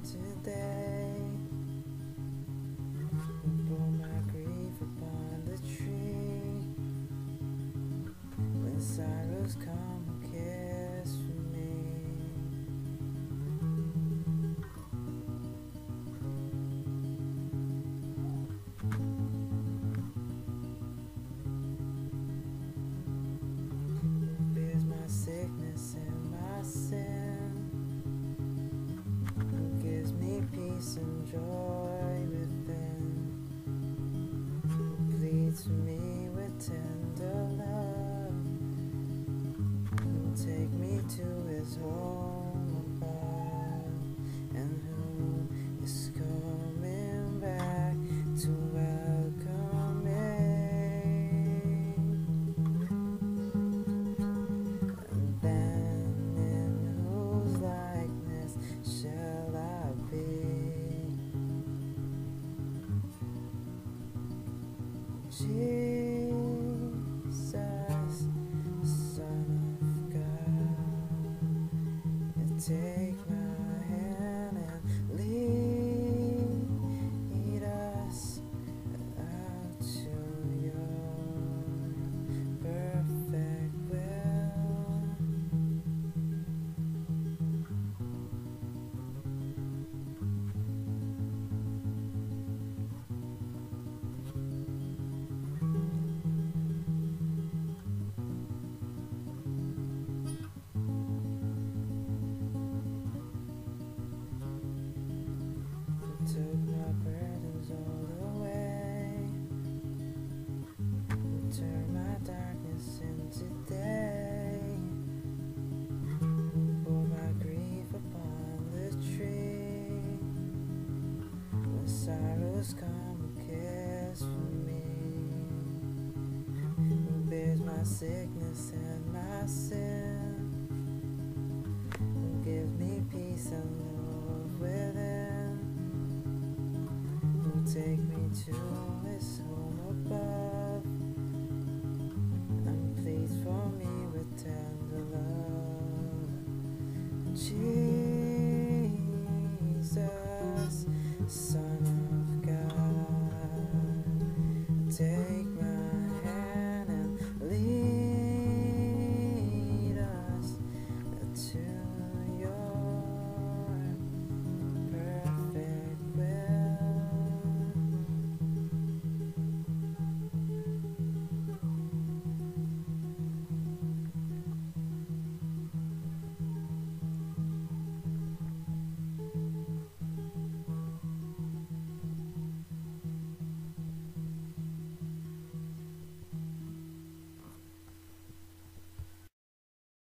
today. Bore my grief upon the tree. When sorrows come, who cares for me? Who bears my sickness and my sin? Who gives me peace and joy within? Who pleads for me with tender love? Who will take me to his home above? And who is coming back to welcome me? And then in whose likeness shall I be? Jesus, Son of God, you take my hand and lead us out to your perfect will. Took my burdens all away, turned my darkness into day, bore my grief upon the tree. When sorrows come, who cares for me? Who bears my sickness and my sin? Who gives me peace and love within? Take me to his home above, and please for me with tender love.